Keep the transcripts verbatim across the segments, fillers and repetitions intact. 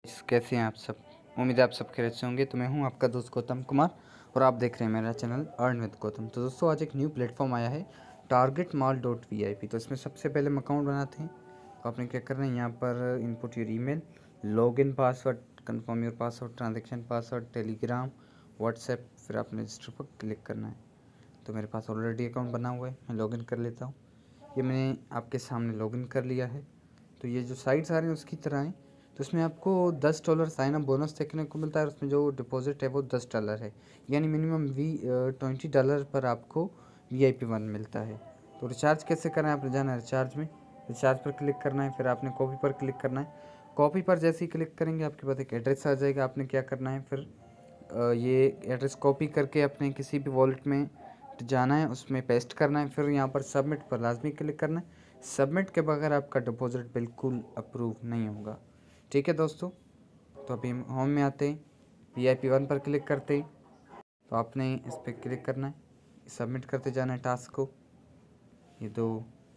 कैसे हैं आप सब। उम्मीद है आप सब खैरियत से होंगे। तो मैं हूं आपका दोस्त गौतम कुमार और आप देख रहे हैं मेरा चैनल अर्न विद गौतम। तो दोस्तों आज एक न्यू प्लेटफॉर्म आया है target mall dot V I P. तो इसमें सबसे पहले हम अकाउंट बनाते हैं। तो आपने क्या करना है, यहाँ पर input your email, login password, confirm your password, transaction password, Telegram, WhatsApp, फिर आपने रजिस्टर पर क्लिक करना है। तो मेरे पास ऑलरेडी अकाउंट बना हुआ है, मैं लॉगिन कर लेता हूँ। ये मैंने आपके सामने लॉगिन कर लिया है। तो ये जो साइट्स आ रही हैं उसकी तरह हैं। तो उसमें आपको दस डॉलर साइन अप बोनस देखने को मिलता है और उसमें जो डिपॉजिट है वो दस डॉलर है, यानी मिनिमम वी ट्वेंटी डॉलर पर आपको वी आई पी वन मिलता है। तो रिचार्ज कैसे करना है, आपने जाना है रिचार्ज में, रिचार्ज पर क्लिक करना है, फिर आपने कॉपी पर क्लिक करना है। कॉपी पर जैसे ही क्लिक करेंगे आपके पास एक एड्रेस आ जाएगा। आपने क्या करना है, फिर ये एड्रेस कॉपी करके अपने किसी भी वॉलेट में जाना है, उसमें पेस्ट करना है, फिर यहाँ पर सबमिट पर लाजमी क्लिक करना है। सबमिट के बगैर आपका डिपॉजिट बिल्कुल अप्रूव नहीं होगा। ठीक है दोस्तों, तो अभी हम होम में आते हैं, वी आई पी वन पर क्लिक करते हैं। तो आपने इस पर क्लिक करना है, सबमिट करते जाना है टास्क को। ये दो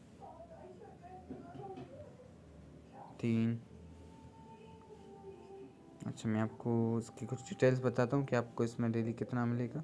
तीन, अच्छा मैं आपको इसकी कुछ डिटेल्स बताता हूँ कि आपको इसमें डेली कितना मिलेगा।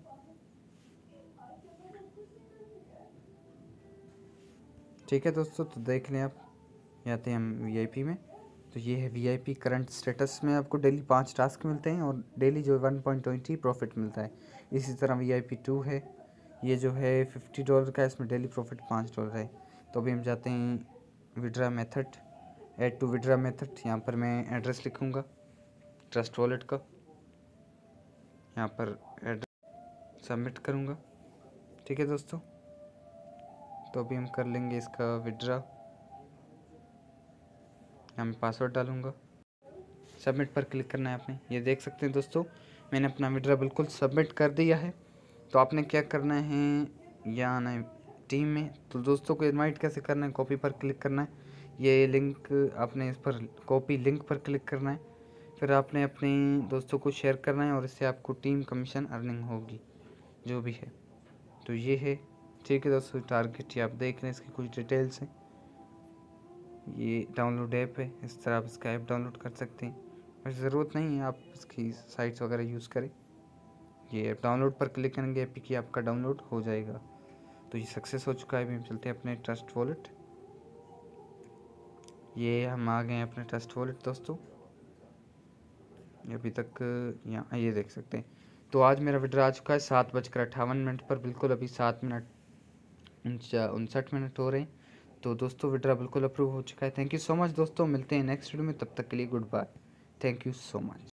ठीक है दोस्तों, तो देख लें आप, आते हैं हम वी आई पी में। तो ये है V I P current status में आपको डेली पाँच टास्क मिलते हैं और डेली जो वन पॉइंट ट्वेंटी प्रॉफिट मिलता है। इसी तरह वी आई पी टू है, ये जो है फिफ्टी डॉलर का है, इसमें डेली प्रॉफिट पाँच डॉलर है। तो अभी हम जाते हैं withdraw method, add to withdraw method. यहाँ पर मैं एड्रेस लिखूँगा ट्रस्ट वॉलेट का, यहाँ पर एड्रेस सबमिट करूँगा। ठीक है दोस्तों, तो अभी हम कर लेंगे इसका विड्रा। यहाँ मैं पासवर्ड डालूँगा, सबमिट पर क्लिक करना है आपने। ये देख सकते हैं दोस्तों, मैंने अपना विड्रा बिल्कुल सबमिट कर दिया है। तो आपने क्या करना है, यहाँ आना है टीम में। तो दोस्तों को इनवाइट कैसे करना है, कॉपी पर क्लिक करना है, ये लिंक आपने इस पर कॉपी लिंक पर क्लिक करना है, फिर आपने अपने दोस्तों को शेयर करना है और इससे आपको टीम कमीशन अर्निंग होगी जो भी है। तो ये है, ठीक है दोस्तों, टारगेट ये आप देख रहे हैं, इसकी कुछ डिटेल्स हैं। ये डाउनलोड ऐप है, इस तरह आप इसका ऐप डाउनलोड कर सकते हैं। वैसे ज़रूरत नहीं है आप इसकी साइट्स वगैरह यूज़ करें। ये ऐप डाउनलोड पर क्लिक करेंगे, ऐप की आपका डाउनलोड हो जाएगा। तो ये सक्सेस हो चुका है। अभी हम चलते हैं अपने ट्रस्ट वॉलेट। ये हम आ गए हैं अपने ट्रस्ट वॉलेट दोस्तों, अभी तक यहाँ ये देख सकते हैं। तो आज मेरा विड्रा आ चुका है सात बजकर अट्ठावन मिनट पर, बिल्कुल अभी सात मिनट उनसठ मिनट हो रहे हैं। तो दोस्तों विड्रा बिल्कुल अप्रूव हो चुका है। थैंक यू सो मच दोस्तों, मिलते हैं नेक्स्ट वीडियो में, तब तक के लिए good bye, thank you so much.